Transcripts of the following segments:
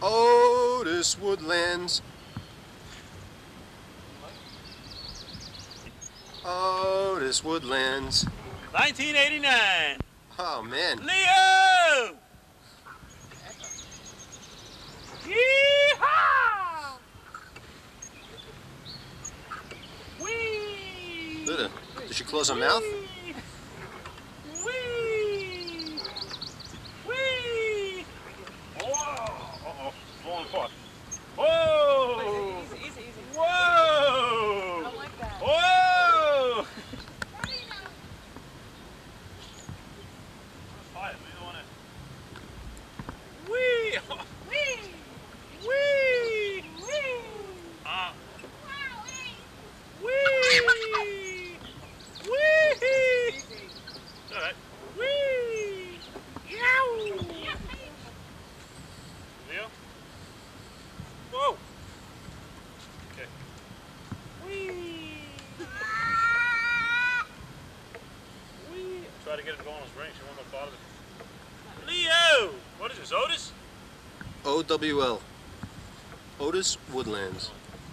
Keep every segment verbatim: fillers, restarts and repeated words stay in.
Otis Woodlands. Otis Woodlands. nineteen eighty-nine. Oh, man. Leo! Yee-haw! Whee! Luda, did she close her mouth? Whee! Whee! Whoa! Uh-oh, falling apart. Whoa! Easy, easy, easy. Whoa! I like that. Whoa! Whee! Whee! Whee! Whee! Ah! Whee! Whee! All right. Whee! Yow! Leo? Whoa! Okay. Whee! Whee! Try to get it to go on his ring. She won't go part of it. Leo! What is this, Otis? O W L. Otis Woodlands.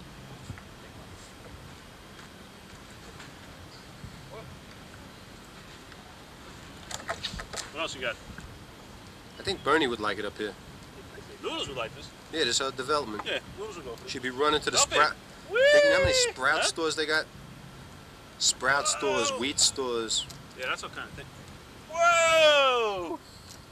What else you got? I think Bernie would like it up here. Noodles would like this. Yeah, this uh, development. Yeah, Noodles would go for this. She'd be running to the Stop it. Sprout. Thinking how many Whee! Sprout Huh? stores they got? Sprout stores, Whoa. wheat stores. Yeah, that's what kind of thing. Whoa!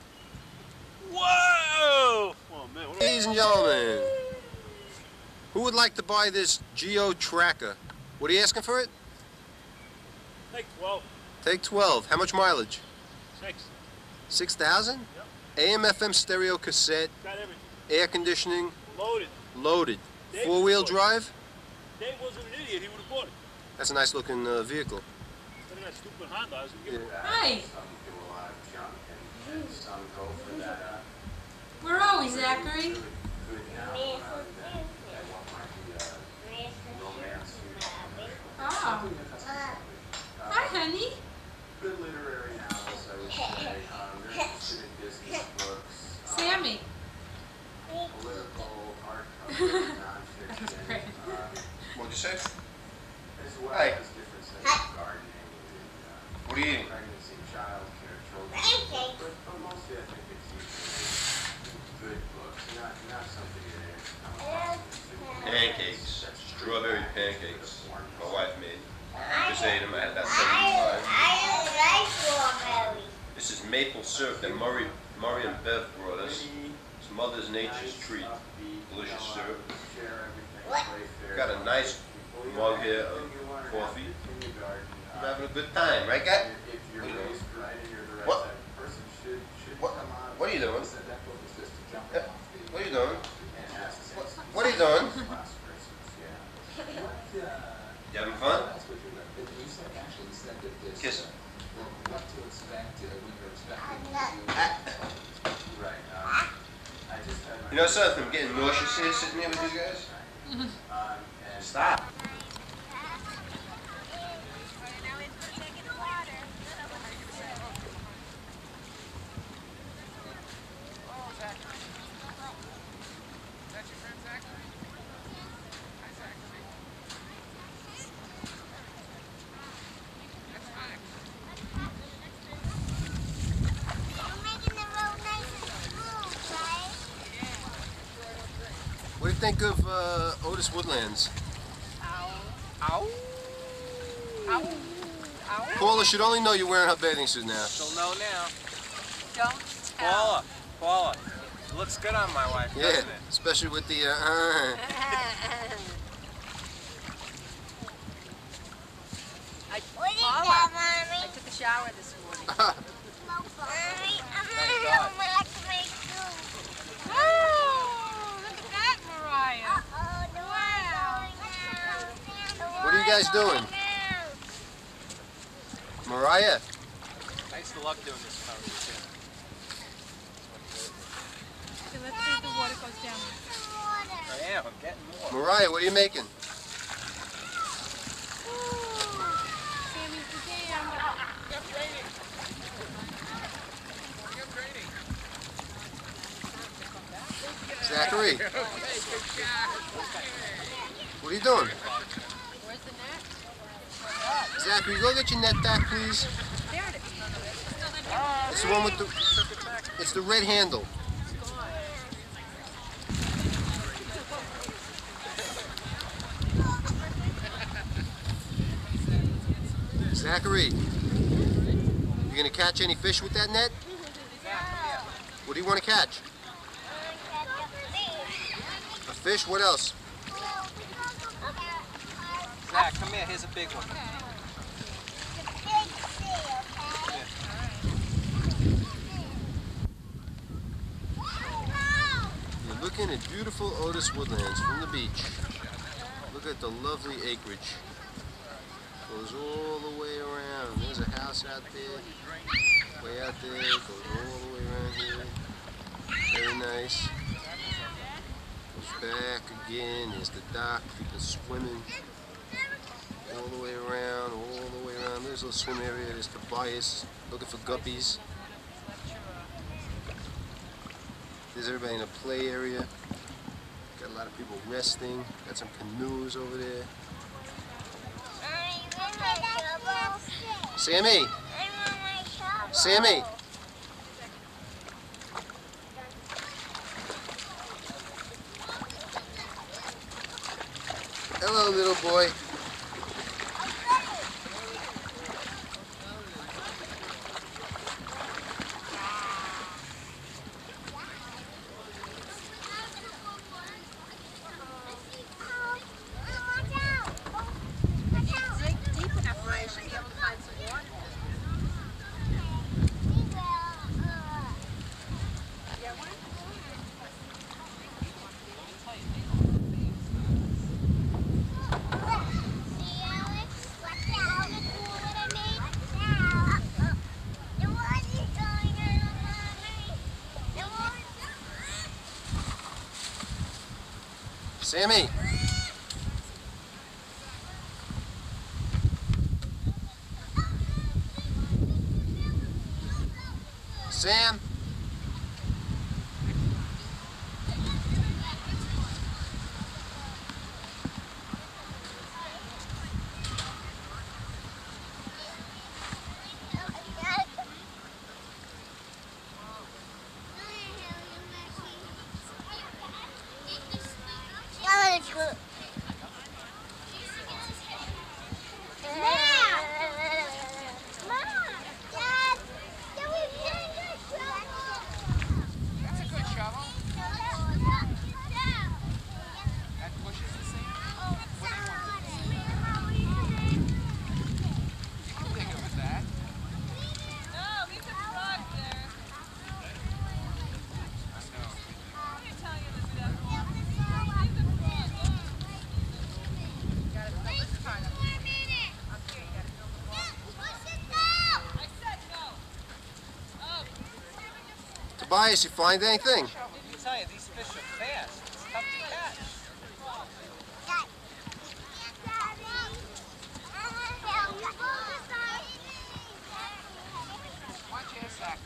Whoa! Oh, man. What Ladies and gentlemen, who would like to buy this Geo Tracker? What are you asking for it? Take twelve. Take twelve. How much mileage? Six. six thousand? Yep. A M F M stereo cassette, Got everything. air conditioning, Loaded. loaded. Dave Four-wheel was- drive? Dave wasn't an idiot. He would have bought it. That's a nice looking uh, vehicle. Instead of that stupid Honda, I was going to give it. Hi. Some do a lot of junk and, and some go for that uh, Where are we, Zachary? good, good now uh, that, that what might be uh, romance. Oh. Something that has something. Uh, Hi, honey. Good literary novels, I would say. Um, they're interested in business books. Um, Sammy. Political, hardcover, nonfiction. That's great. Um, What'd you say? as well Hi. as different things, gardening, and, uh, What are you eating? pregnancy, childcare, children. But, but mostly I think it's usually good books, not, not something that come across as Pancakes. that's Strawberry pancakes. My wife made. Just I ate them. I had that I seventy-five. don't like strawberry. This is maple syrup that Murray, Murray and Bev brought us. It's Mother's Nature's treat. Delicious syrup. What? Got a nice mug here of coffee. We're having a good time, right, Kat? If you're raised right and you're the right What? type of person, should, should What? come on. What are you doing? Listen, that book is just a jump Yeah. off the- What are you doing? and ask the What, same what are you doing? class, for instance, yeah. What, uh, You having fun? That's what you're gonna, you said, actually said that this. Kiss uh, well, what to expect uh, when you're expecting to I'm do. Right, um, I just had my. You know something? I'm getting nauseous here sitting here with you guys. Um, and. Stop. What do you think of uh, Otis Woodlands? Ow. Ow. Ow. Paula should only know you're wearing her bathing suit now. She'll know now. Don't tell. Paula. Paula. It looks good on my wife, Yeah, doesn't it? especially with the. Uh, uh, I, What is Paula, that, I Mommy? took a shower this morning. Mommy, I'm Thank gonna God. go back to my school. Oh, look at that, Mariah. Uh-oh, the water's going down. What are you guys doing? Mariah, Thanks to luck doing this when I was a kid. Okay, let's see if the water goes down. I am. I'm getting more. Mariah, what are you making? Sammy's the dam. Get raining. Get raining. Is Zachary. What are you doing? Where's the net? Zachary, go get your net back, please. There it is. It's the one with the... It's the red handle. Zachary, you gonna catch any fish with that net? What do you want to catch? A fish? What else? Zach, come here. Here's a big one. You're looking at beautiful Otis Woodlands from the beach. Look at the lovely acreage. Goes all the way around. There's a house out there, way out there, goes all the way around here. Very nice. Goes back again, here's the dock, people swimming. All the way around, all the way around. There's a little swim area, there's Tobias, looking for guppies. There's everybody in a play area. Got a lot of people resting, got some canoes over there. Sammy! Sammy! Hello, little boy. Sammy! Sam! Tobias, you find anything? I tell you, these fish are fast. It's tough to catch. Watch your Zach.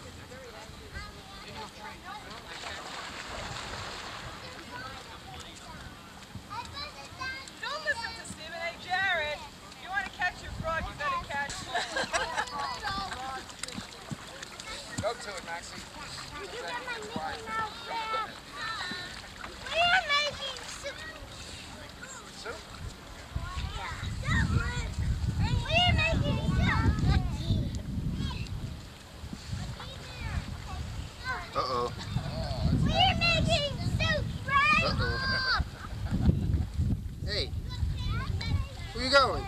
Don't listen to Stephen. Hey, Jared, if you want to catch your frog, you better catch it. Go to it, Maxie. We're making soup. Soup? We're making soup. Uh-oh. We're making soup, right? Uh-oh. Hey, where you going?